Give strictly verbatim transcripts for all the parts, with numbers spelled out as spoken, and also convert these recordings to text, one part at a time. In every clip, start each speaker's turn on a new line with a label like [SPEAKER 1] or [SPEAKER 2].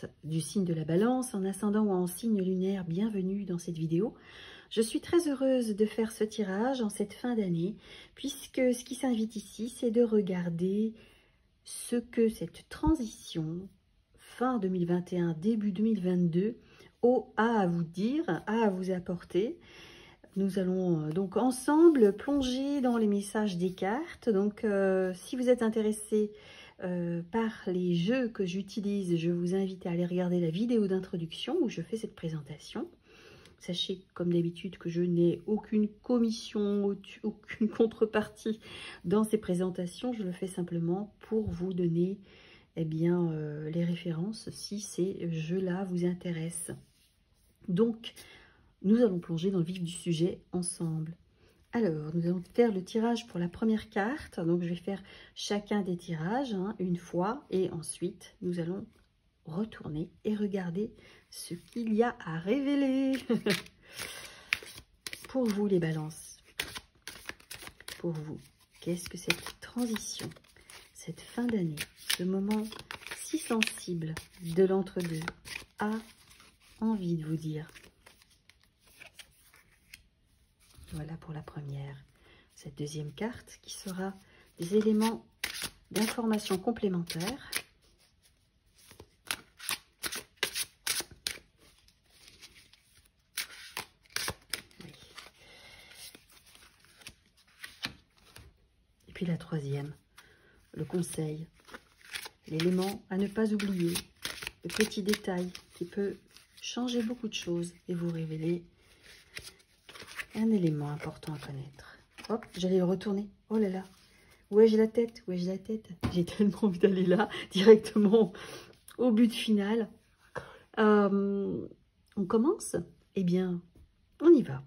[SPEAKER 1] carte du signe de la Balance, en ascendant ou en signe lunaire, bienvenue dans cette vidéo. Je suis très heureuse de faire ce tirage en cette fin d'année, puisque ce qui s'invite ici, c'est de regarder ce que cette transition, fin deux mille vingt et un, début deux mille vingt-deux, a à vous dire, a à vous apporter. Nous allons donc ensemble plonger dans les messages des cartes. Donc, euh, si vous êtes intéressé euh, par les jeux que j'utilise, je vous invite à aller regarder la vidéo d'introduction où je fais cette présentation. Sachez, comme d'habitude, que je n'ai aucune commission, aucune contrepartie dans ces présentations. Je le fais simplement pour vous donner eh bien, euh, les références si ces jeux-là vous intéressent. Donc, nous allons plonger dans le vif du sujet ensemble. Alors, nous allons faire le tirage pour la première carte. Donc, je vais faire chacun des tirages hein, une fois. Et ensuite, nous allons retourner et regarder ce qu'il y a à révéler. Pour vous, les balances. Pour vous, qu'est-ce que cette transition, cette fin d'année, ce moment si sensible de l'entre-deux a envie de vous dire? Voilà pour la première. Cette deuxième carte qui sera des éléments d'information complémentaires. Oui. Et puis la troisième, le conseil, l'élément à ne pas oublier, le petit détail qui peut changer beaucoup de choses et vous révéler un élément important à connaître. Hop, j'allais le retourner. Oh là là. Où ai-je la tête? Où ai-je la tête? J'ai tellement envie d'aller là, directement au but final. Euh, on commence? Eh bien, on y va.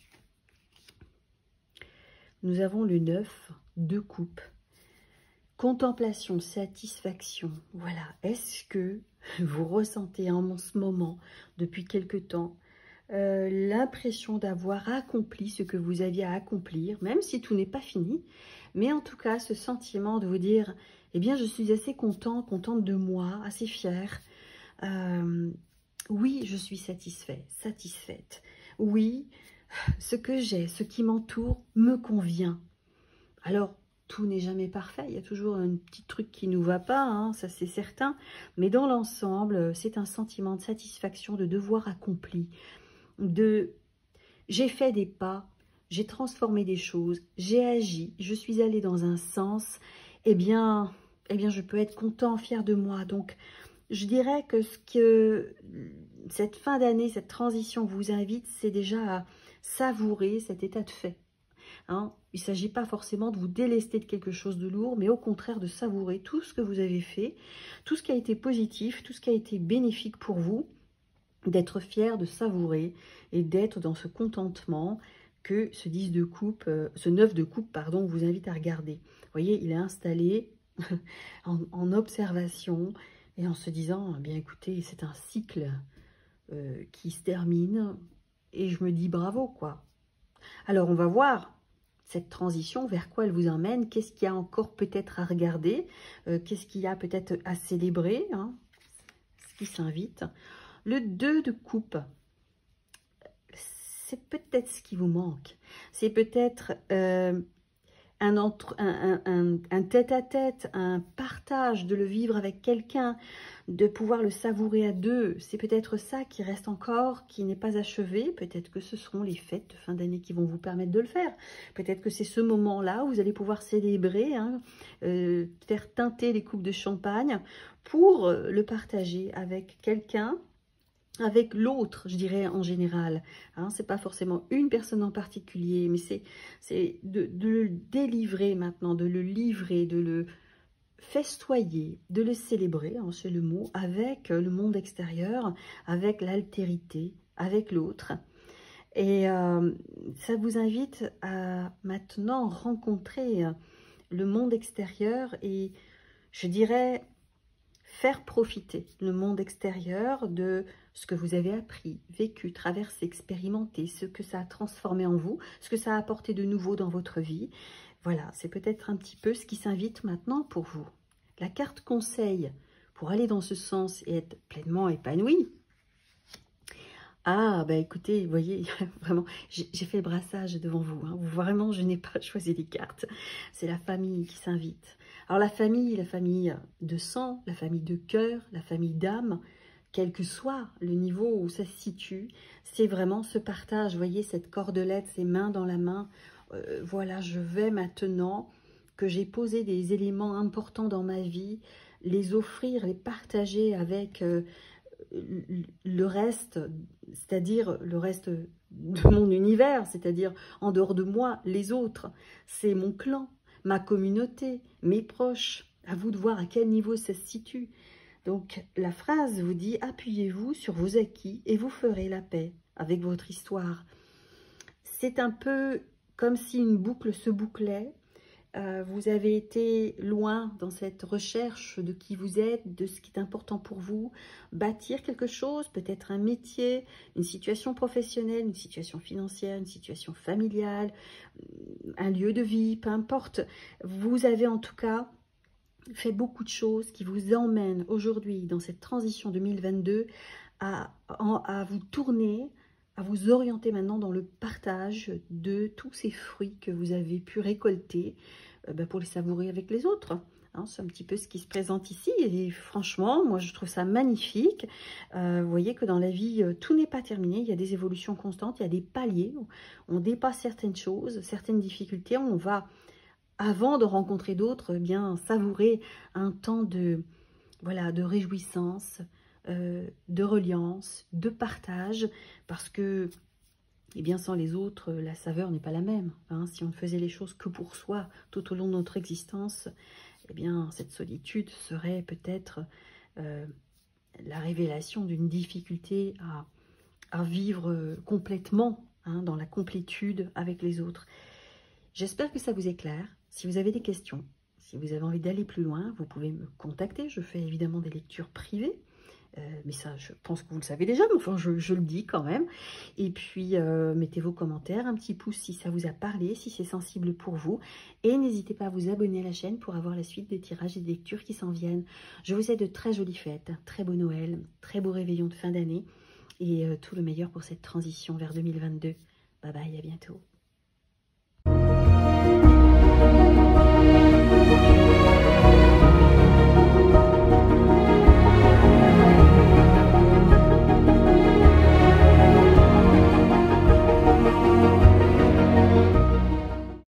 [SPEAKER 1] Nous avons le neuf de coupe. Contemplation, satisfaction. Voilà. Est-ce que vous ressentez en ce moment, depuis quelque temps, Euh, l'impression d'avoir accompli ce que vous aviez à accomplir, même si tout n'est pas fini, mais en tout cas ce sentiment de vous dire, eh bien je suis assez content, contente de moi, assez fière, euh, oui je suis satisfait, satisfaite, oui ce que j'ai, ce qui m'entoure me convient. Alors tout n'est jamais parfait, il y a toujours un petit truc qui ne nous va pas, hein, ça c'est certain, mais dans l'ensemble c'est un sentiment de satisfaction, de devoir accompli, de j'ai fait des pas, j'ai transformé des choses, j'ai agi, je suis allée dans un sens, eh bien, eh bien je peux être content, fier de moi. Donc je dirais que ce que cette fin d'année, cette transition vous invite, c'est déjà à savourer cet état de fait. Hein, il ne s'agit pas forcément de vous délester de quelque chose de lourd, mais au contraire de savourer tout ce que vous avez fait, tout ce qui a été positif, tout ce qui a été bénéfique pour vous, d'être fier, de savourer et d'être dans ce contentement que ce dix de coupe, euh, ce neuf de coupe, pardon, vous invite à regarder. Vous voyez, il est installé en, en observation et en se disant, eh bien écoutez, c'est un cycle euh, qui se termine et je me dis bravo, quoi. Alors, on va voir cette transition, vers quoi elle vous emmène, qu'est-ce qu'il y a encore peut-être à regarder, euh, qu'est-ce qu'il y a peut-être à célébrer, hein, ce qui s'invite. Le deux de coupe, c'est peut-être ce qui vous manque. C'est peut-être euh, un, entre, un, un, un tête-à-tête, un partage, de le vivre avec quelqu'un, de pouvoir le savourer à deux. C'est peut-être ça qui reste encore, qui n'est pas achevé. Peut-être que ce seront les fêtes de fin d'année qui vont vous permettre de le faire. Peut-être que c'est ce moment-là où vous allez pouvoir célébrer, hein, euh, faire teinter les coupes de champagne pour le partager avec quelqu'un, avec l'autre, je dirais en général. Hein, c'est pas forcément une personne en particulier, mais c'est de, de le délivrer maintenant, de le livrer, de le festoyer, de le célébrer, hein, c'est le mot, avec le monde extérieur, avec l'altérité, avec l'autre. Et euh, ça vous invite à maintenant rencontrer le monde extérieur et, je dirais, faire profiter le monde extérieur de ce que vous avez appris, vécu, traversé, expérimenté, ce que ça a transformé en vous, ce que ça a apporté de nouveau dans votre vie. Voilà, c'est peut-être un petit peu ce qui s'invite maintenant pour vous. La carte conseil pour aller dans ce sens et être pleinement épanoui. Ah, bah écoutez, vous voyez, vraiment, j'ai fait le brassage devant vous. Hein. Vraiment, je n'ai pas choisi les cartes. C'est la famille qui s'invite. Alors la famille, la famille de sang, la famille de cœur, la famille d'âme, quel que soit le niveau où ça se situe, c'est vraiment ce partage, vous voyez, cette cordelette, ces mains dans la main. Euh, voilà, je vais maintenant, que j'ai posé des éléments importants dans ma vie, les offrir, les partager avec... Euh, le reste, c'est-à-dire le reste de mon univers, c'est-à-dire en dehors de moi, les autres, c'est mon clan, ma communauté, mes proches. À vous de voir à quel niveau ça se situe. Donc la phrase vous dit « Appuyez-vous sur vos acquis et vous ferez la paix avec votre histoire ». C'est un peu comme si une boucle se bouclait. Euh, vous avez été loin dans cette recherche de qui vous êtes, de ce qui est important pour vous, bâtir quelque chose, peut-être un métier, une situation professionnelle, une situation financière, une situation familiale, un lieu de vie, peu importe. Vous avez en tout cas fait beaucoup de choses qui vous emmènent aujourd'hui dans cette transition deux mille vingt-deux à, à vous tourner, à vous orienter maintenant dans le partage de tous ces fruits que vous avez pu récolter euh, ben pour les savourer avec les autres. Hein, c'est un petit peu ce qui se présente ici et franchement, moi je trouve ça magnifique. Euh, vous voyez que dans la vie, euh, tout n'est pas terminé, il y a des évolutions constantes, il y a des paliers, on dépasse certaines choses, certaines difficultés, on va, avant de rencontrer d'autres, eh bien savourer un temps de, voilà, de réjouissance, Euh, de reliance, de partage, parce que, eh bien, sans les autres, la saveur n'est pas la même. Hein. Si on ne faisait les choses que pour soi tout au long de notre existence, eh bien, cette solitude serait peut-être euh, la révélation d'une difficulté à, à vivre complètement, hein, dans la complétude avec les autres. J'espère que ça vous est clair. Si vous avez des questions, si vous avez envie d'aller plus loin, vous pouvez me contacter. Je fais évidemment des lectures privées. Euh, mais ça, je pense que vous le savez déjà, mais enfin, je, je le dis quand même. Et puis, euh, mettez vos commentaires, un petit pouce si ça vous a parlé, si c'est sensible pour vous. Et n'hésitez pas à vous abonner à la chaîne pour avoir la suite des tirages et des lectures qui s'en viennent. Je vous souhaite de très jolies fêtes, un très beau Noël, très beau réveillon de fin d'année et euh, tout le meilleur pour cette transition vers deux mille vingt-deux. Bye bye, à bientôt.